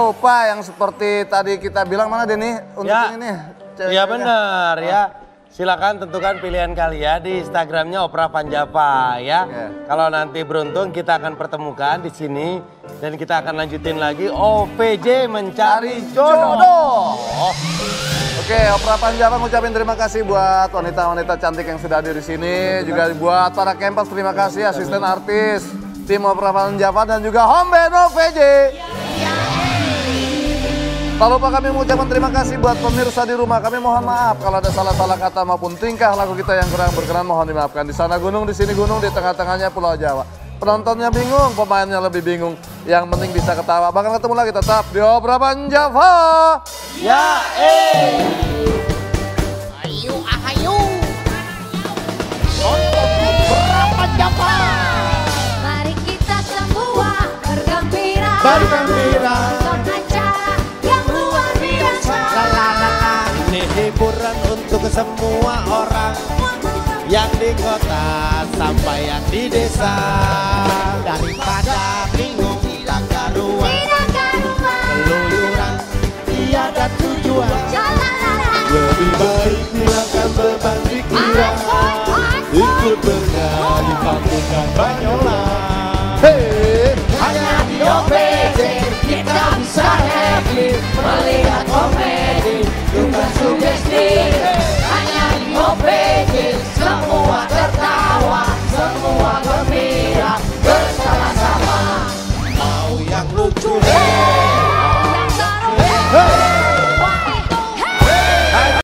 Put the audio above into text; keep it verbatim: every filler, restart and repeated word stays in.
lupa yang seperti tadi kita bilang, mana Denny untuk ya. ini? Iya benar ya. Silakan tentukan pilihan kalian di Instagramnya Opera Panjapa ya. Yeah. Kalau nanti beruntung kita akan pertemukan di sini dan kita akan lanjutin lagi O V J mencari jodoh. Oh. Oke, Opera Panjapa ngucapin terima kasih buat wanita-wanita cantik yang sudah hadir di sini, juga buat para campers terima kasih, asisten artis, tim Opera Panjapa dan juga Home Band O V J. Tak lupa kami mengucapkan terima kasih buat pemirsa di rumah. Kami mohon maaf kalau ada salah-salah kata maupun tingkah laku kita yang kurang berkenan, mohon dimaafkan. Di sana gunung, di sini gunung, di tengah-tengahnya Pulau Jawa. Penontonnya bingung, pemainnya lebih bingung. Yang penting bisa ketawa. Bakal ketemu lagi tetap di Opera Panjapa. Ya eh. Ayo, ayo. Opera Panjapa. Mari kita semua bergembira. Bergembira. Hiburan untuk semua orang yang di kota sampai yang di desa, daripada bingung